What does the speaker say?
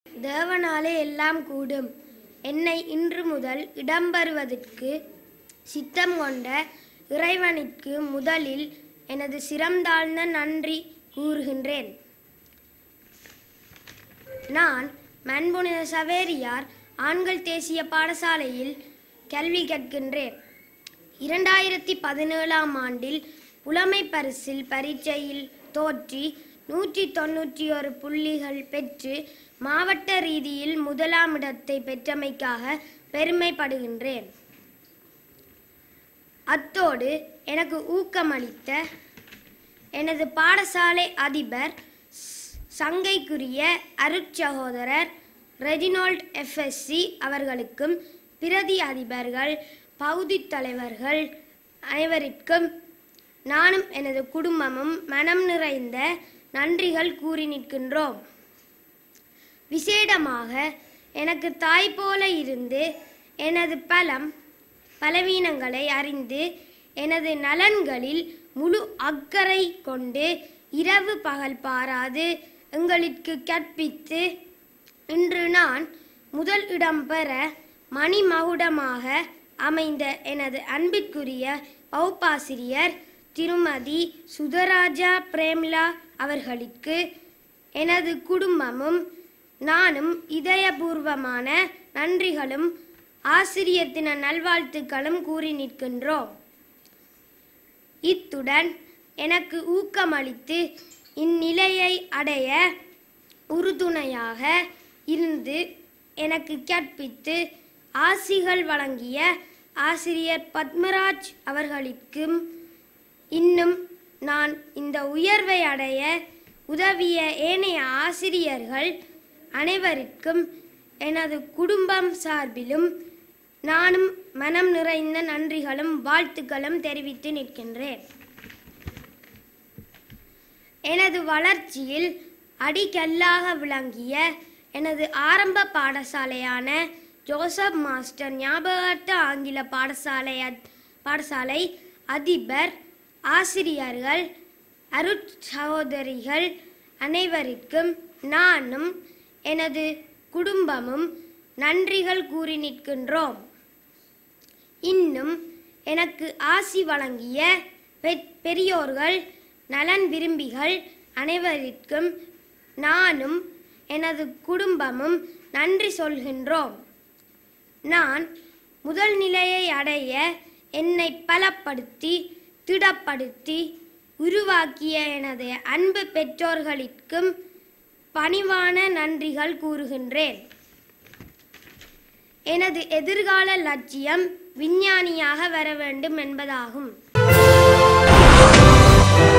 தேவனாலே எல்லாம் கூடும். என்னை இன்று முதல் இடம்பெறுவதற்கு சித்தம் கொண்ட இறைவனுக்கு முதலில் எனது சிரம்தாழ்ந்த நன்றி கூறுகின்றேன். நான் மண்புனித சவேரியார் ஆண்கள் தேசிய பாடசாலையில் கல்வி கற்கின்றேன். 2017ஆம் ஆண்டில் புலமை பரிசில் பரீட்சையில் தோற்றி 191 புள்ளிகள் பெற்று மாவட்ட ரீதியில் முதலாம் இடத்தை பெற்றமைக்காக பெருமைப்படுகின்றேன். அத்தோடு எனக்கு ஊக்கமளித்த எனது பாடசாலை அதிபர் சங்கைக்குரிய அருட்சகோதரர் ரெஜினால்ட் FSC அவர்களுக்கும் பிரதி அதிபர்கள் பகுதி தலைவர்கள் அனைவருக்கும் நானும் எனது குடும்பமும் மனம் நிறைந்த நன்றிகள் கூறி நிற்கின்றோம். விசேடமாக எனக்கு தாய் போல இருந்து எனது பலவீனங்களை அறிந்து எனது நலன்களில் முழு அக்கறை கொண்டு இரவு பகல் பாராது எங்களுக்கு கற்பித்து இன்று நான் முதல் இடம் பெற மணிமகுடமாக அமைந்த எனது அன்பிற்குரிய வகுப்பாசிரியர் திருமதி சுதராஜா பிரேம்லா அவர்களுக்கு எனது குடும்பமும் நானும் இதயபூர்வமான நன்றிகளும் ஆசிரியர் தின நல்வாழ்த்துக்களும் கூறி நிற்கின்றோம். இத்துடன் எனக்கு ஊக்கமளித்து இந்நிலையை அடைய உறுதுணையாக இருந்து எனக்கு கற்பித்து ஆசிகள் வழங்கிய ஆசிரியர் பத்மராஜ் அவர்களுக்கும் இன்னும் நான் இந்த உயர்வை அடைய உதவிய ஏனைய ஆசிரியர்கள் அனைவருக்கும் எனது குடும்பம் சார்பிலும் நானும் மனம் நிறைந்த நன்றிகளும் வாழ்த்துக்களும் தெரிவித்து நிற்கின்றேன். எனது வளர்ச்சியில் அடிக்கல்லாக விளங்கிய எனது ஆரம்ப பாடசாலையான ஜோசப் மாஸ்டர் ஞாபகார்த்த ஆங்கில பாடசாலை அதிபர் ஆசிரியர்கள் அருட்சகோதரிகள் அனைவருக்கும் நானும் எனது குடும்பமும் நன்றிகள் கூறி நிற்கின்றோம். இன்னும் எனக்கு ஆசி வழங்கிய பெரியோர்கள் நலன் விரும்பிகள் அனைவருக்கும் நானும் எனது குடும்பமும் நன்றி சொல்கின்றோம். நான் முதல் நிலையை அடைய என்னை பலப்படுத்தி திடப்படுத்தி உருவாக்கிய எனது அன்பு பெற்றோர்களுக்கும் பணிவான நன்றிகள் கூறுகின்றேன். எனது எதிர்கால லட்சியம் விஞ்ஞானியாக வர வேண்டும் என்பதாகும்.